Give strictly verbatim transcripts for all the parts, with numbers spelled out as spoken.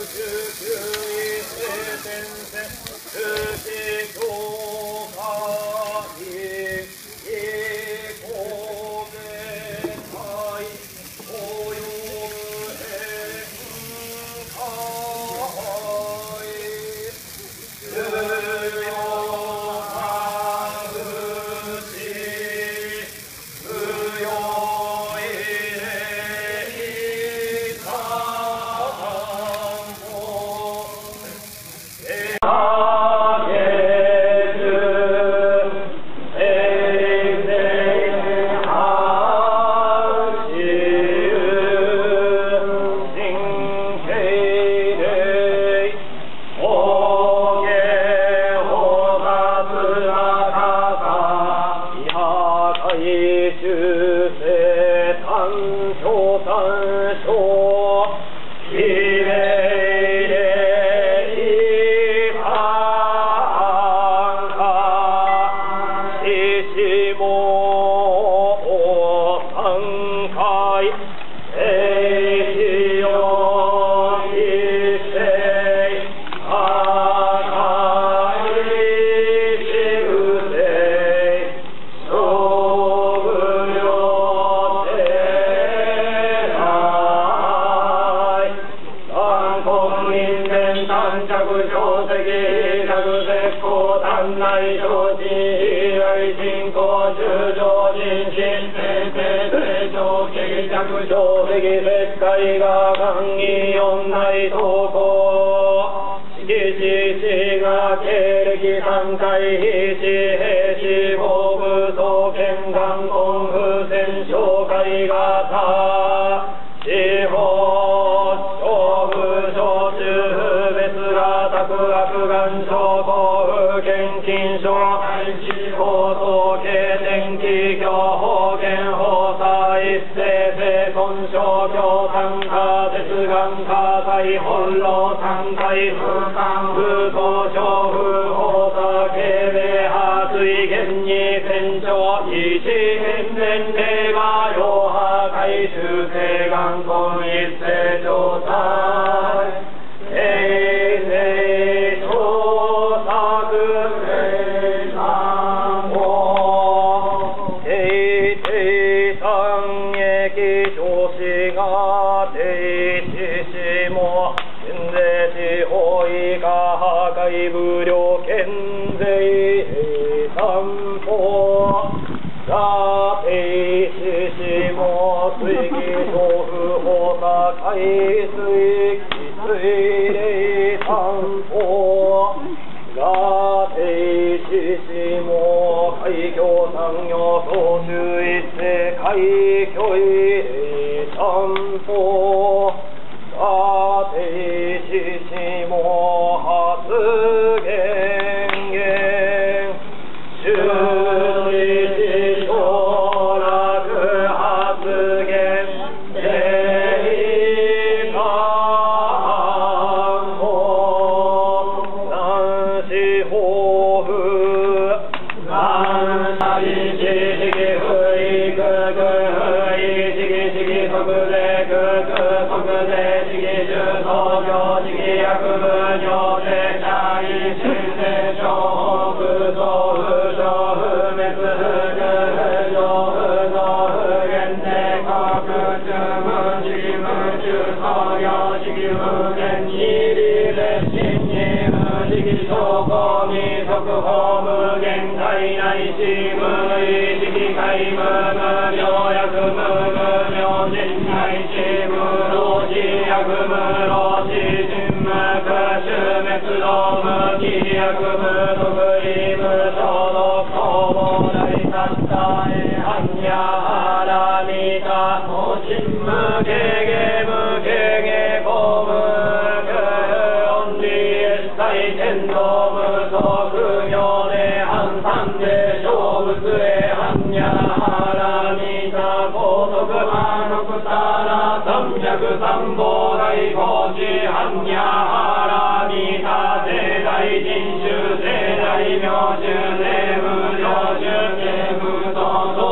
大名種税務領主税務上種税務等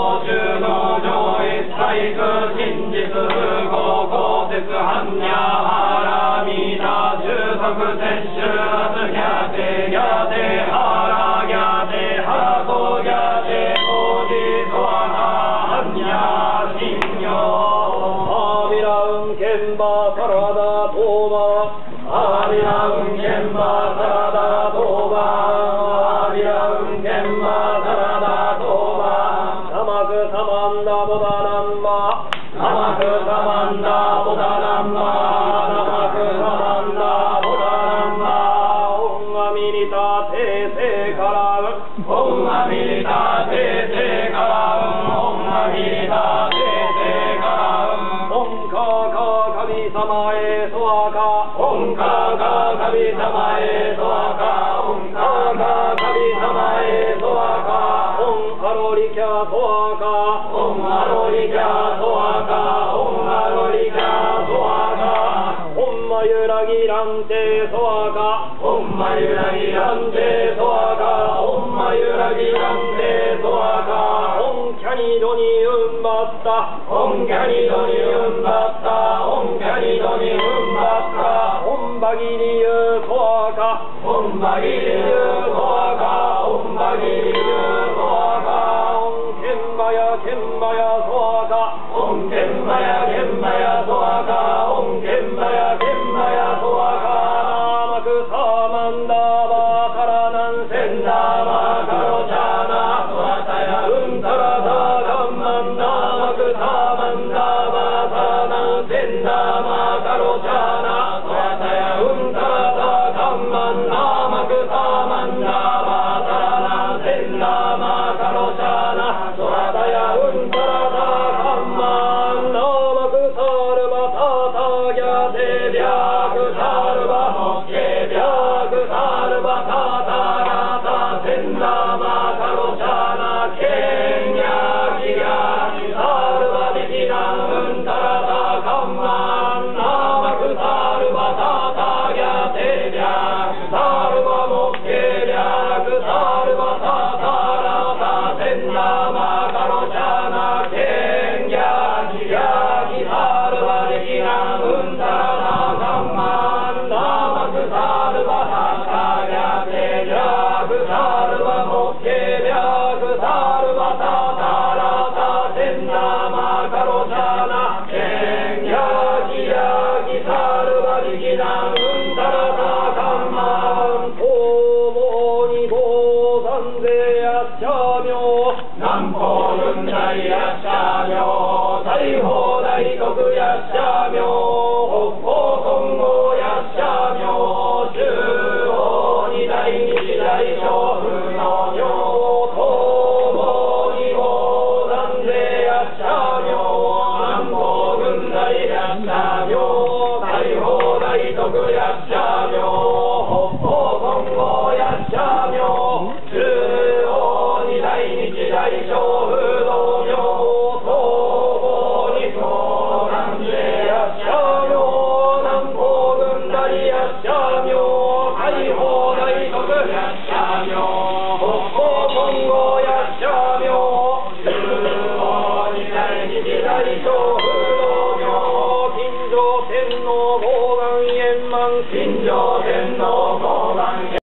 ダボダナンマナマクサマンダボダナンマナマクサマンダボダナンマオンアミリタテセカラウオンアミリタテセカラウオンアミリタテセカラウオンカカ神様へソワカオンカカ神様へソワカオンカカ神様へソワカオンアロリキャソワカオンアロリキャソワカオンアロリキャソワカオンマユラギランテソワカオンマユラギランテソワカオンマユラギランテソワカオンキャニドニウンバッタオンキャニドニウンバッタオンキャニドニウンバッタオンバギリユソワカオンバギリユソワカオンバギリユソワカオンケンバヤケンバヤソワカオンケンバヤケンバヤソワカオンケンバヤケンバヤソワカナマクサマンダバカラナンセンダマカロチャナソワタヤウンタラダガンマンダマクサマンダバカナンセンダマカロチャナソワタヤウンタラダガンマンダマクサマンダバカラナンセンダマカロチャナソワタヤウンタラダガンマンダマクサルバタタギャテビャクサルバモケビャクサルバタタガタセンダマカロチャナケンヤギヤキサルバビキナウンタラダガンマンナマクサルバタタギャテビャクサルバモケビャクサルバタタラタセンダマカロチャナケンヤギヤキサルバビキナウンタラダガンマンナマクサルバタタギャテビャクサルバモケビャクサルバタタラタセンダマカロチャナケンヤギヤキサルバビキナウンタラダガンマントモニボザンゼヤッチャミョ南方軍大ヤッチャミョ大砲大国ヤッチャミョ